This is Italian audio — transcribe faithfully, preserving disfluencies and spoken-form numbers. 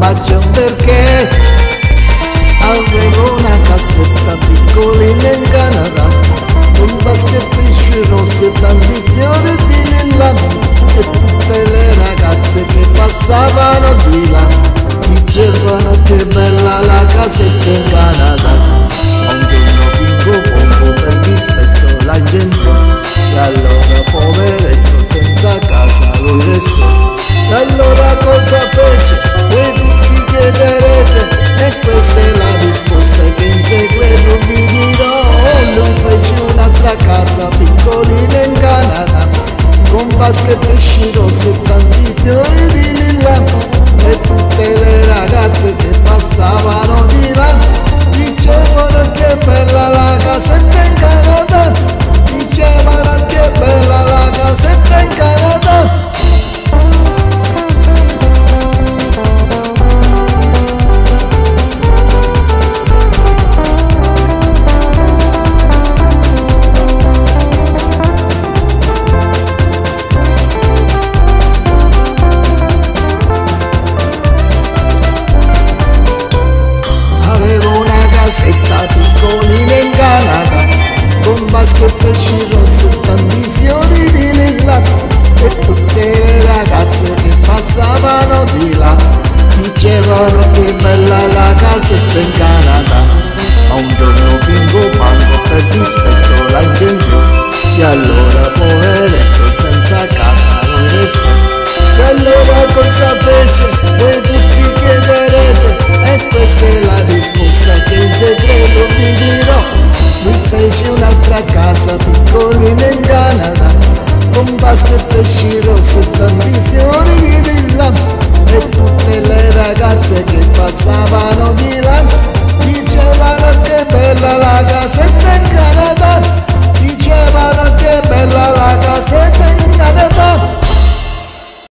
ma c'è un perché. Avevo una cassetta piccolina in Canada, un basket pesce rosso e tanti fiori di lilla, e tutte le ragazze che passavano di là dicevano che bella la casetta in Canada. Un giorno pinco pompo per dispetto la gente, e allora poveretto senza casa lui restò. E allora cosa fece? Voi tutti chiederete, e questa è la risposta che in segreto vi dirò. Lui fece un'altra casa piccolina in Canada, con basket pesci rossi e tanti fiori di lilla, e tutte le ragazze che passavano di là dicevano che bella la casetta in Canada, dicevano che bella la casetta in Canada. Casetta piccolina in Canada, con basket pesci rossi e tanti fiori di lilla, e tutte le ragazze che passavano di là dicevano che bella la casetta in Canada. Ma un giorno pingo pango per dispetto la gente, e allora poveretto senza casa non restò. E allora cosa fece? Voi tutti chiederete, e questa è la risposta che in segreto vi dirò. Lui fece un'altra casa piccolina in Canada, con basket